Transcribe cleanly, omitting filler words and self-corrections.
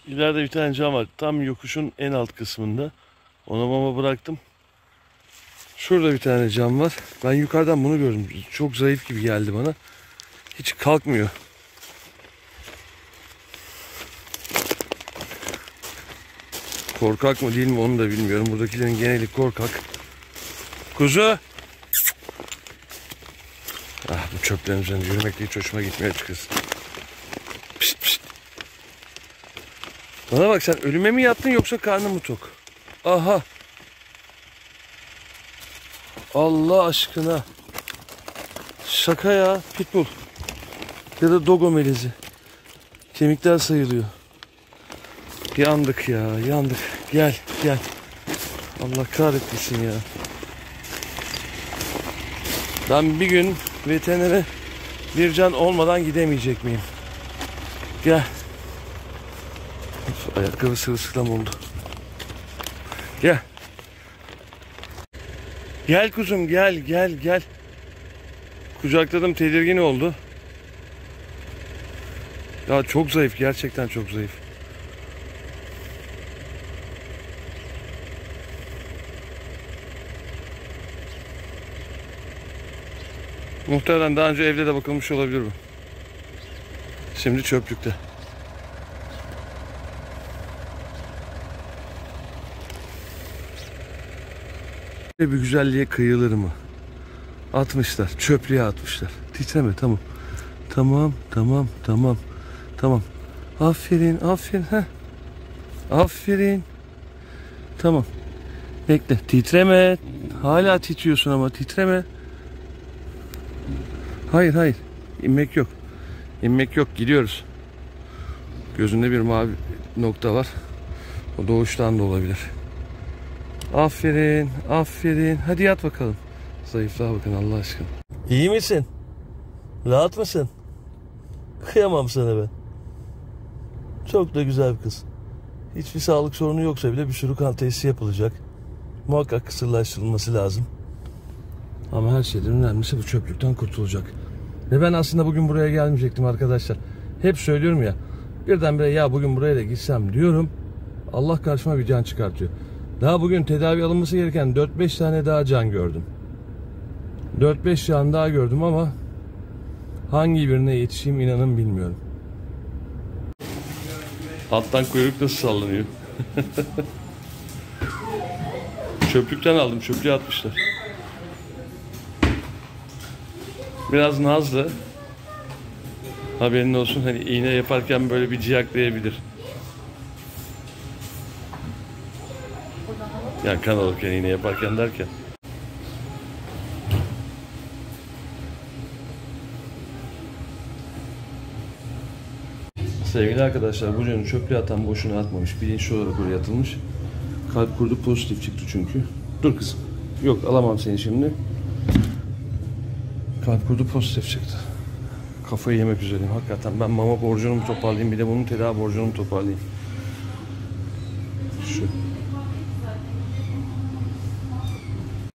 İleride bir tane cam var. Tam yokuşun en alt kısmında. Ona mama bıraktım. Şurada bir tane cam var. Ben yukarıdan bunu gördüm. Çok zayıf gibi geldi bana. Hiç kalkmıyor. Korkak mı değil mi onu da bilmiyorum. Buradakilerin geneli korkak. Kuzu. Ah, bu çöplerin üzerinde yürümek de hiç hoşuma gitmiyor açıkçası. Pişt pişt. Bana bak, sen ölüme mi yattın yoksa karnın mı tok? Aha. Allah aşkına. Şaka ya. Pitbull. Ya da dogo melizi. Kemikler sayılıyor. Yandık ya, yandık. Gel gel. Allah kahretmesin ya. Ben bir gün veterinere bir can olmadan gidemeyecek miyim? Gel. Of, ayakkabı sırılsıklam oldu. Gel. Gel kuzum, gel gel gel. Kucakladım, tedirgin oldu. Ya çok zayıf, gerçekten çok zayıf. Muhtemelen daha önce evde de bakılmış olabilir bu. Şimdi çöplükte. Bir güzelliğe kıyılır mı? Atmışlar, çöplüğe atmışlar. Titreme, tamam. Tamam, tamam, tamam. Tamam. Aferin, aferin. Heh. Aferin. Tamam. Bekle, titreme. Hala titriyorsun ama titreme. Hayır, hayır. İnmek yok. İnmek yok, gidiyoruz. Gözünde bir mavi nokta var. O doğuştan da olabilir. Aferin, aferin. Hadi yat bakalım. Zayıflığa bakın Allah aşkına. İyi misin? Rahat mısın? Kıyamam sana ben. Çok da güzel bir kız. Hiçbir sağlık sorunu yoksa bile bir sürü kan testi yapılacak. Muhakkak kısırlaştırılması lazım. Ama her şeyden önemlisi bu çöplükten kurtulacak. Ve ben aslında bugün buraya gelmeyecektim arkadaşlar. Hep söylüyorum ya. Birdenbire ya bugün buraya da gitsem diyorum. Allah karşıma bir can çıkartıyor. Daha bugün tedavi alınması gereken 4-5 tane daha can gördüm. 4-5 can daha gördüm ama hangi birine yetişeyim inanın bilmiyorum. Alttan kuyruk nasıl sallanıyor? Çöplükten aldım. Çöplüğe atmışlar. Biraz nazlı. Haberin olsun, hani iğne yaparken böyle bir ciyaklayabilir. Yani kan alırken, iğne yaparken derken. Sevgili arkadaşlar, bu canı çöplüğe atan boşuna atmamış. Bilinçli olarak oraya atılmış. Kalp kurdu pozitif çıktı çünkü. Dur kızım. Yok, alamam seni şimdi. Kalp kurdu pozitif çıktı. Kafayı yemek üzereyim hakikaten. Ben mama borcunumu toparlayayım, bir de bunun tedavi borcunumu toparlayayım.